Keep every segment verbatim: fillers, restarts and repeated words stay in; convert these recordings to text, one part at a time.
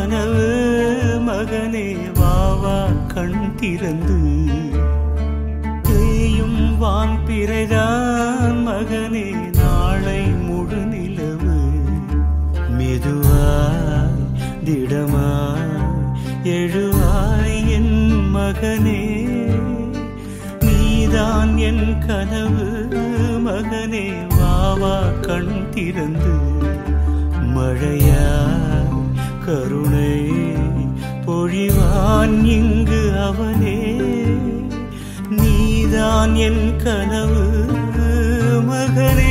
கனவு மகனே வாவா கண் திறந்து தேயும் வான் பிறைதான் மகனே நாளை முழு நிலவு மெதுவாய் திடமாய் எழுவாய் என் மகனே நீதான் என் கனவு மகனே வாவா கண் திறந்து மழையா கருணை பொழிவான் இங்கு அவனே நீதான் என் கனவு மகனே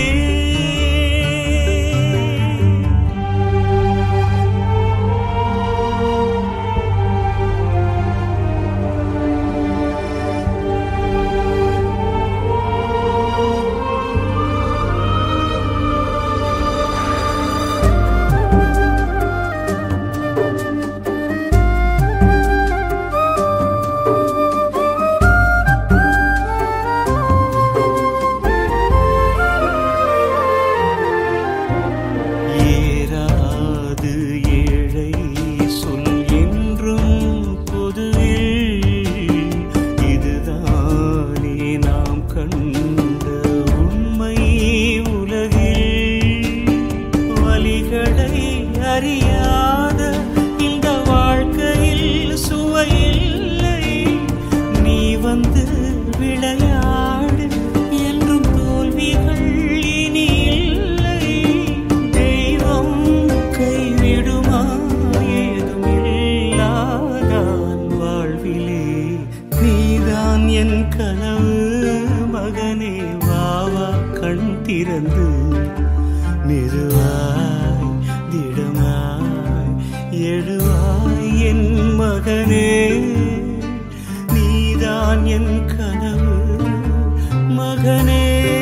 அறியாத இந்த வாழ்க்கையில் சுவையில்லை நீ வந்து விளையாடு என்றும் தோல்விகள் இனி இல்லை தெய்வம் கைவிடுமா ஏதும் இல்லாதான் வாழ்விலே நீதான் என் கனவு மகனே வாவா கண் திறந்து மெதுவாய் திடமாய் எழுவாய் என் மகனே நீதான் என் கனவு மகனே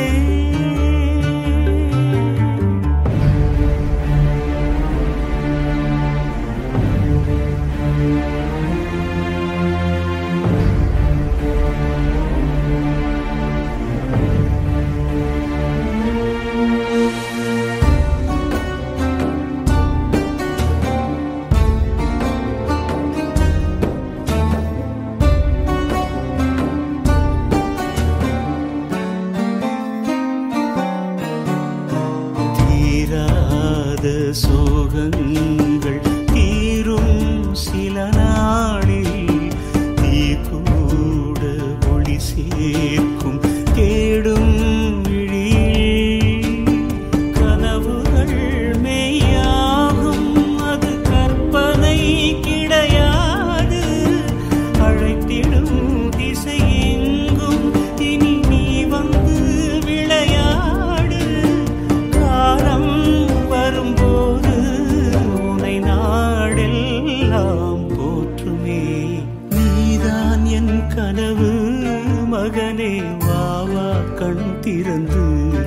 சோகங்கள் தீரும் சில நாளில் நீ கூட ஒளி சேர்க்கும் தேடும் விழியில் கனவுகள் மெய்யாகும் அது கற்பனை கிடையாது அழைத்திடும் திசை எங்கும் இனி நீ வந்து விளையாடு காலம் வரும்போது உனை நாடெல்லாம் போற்றுமே நீதான் என் கனவு மகனே வாவா கண் திறந்து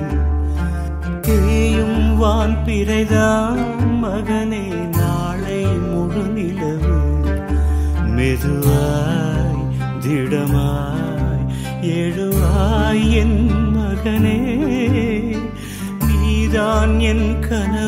தேயும் வான் பிறைதான் மகனே நாளை முழு நிலவு மெதுவாய் திடமாய் எழுவாய் என் மகனே நீதான் என் கனவு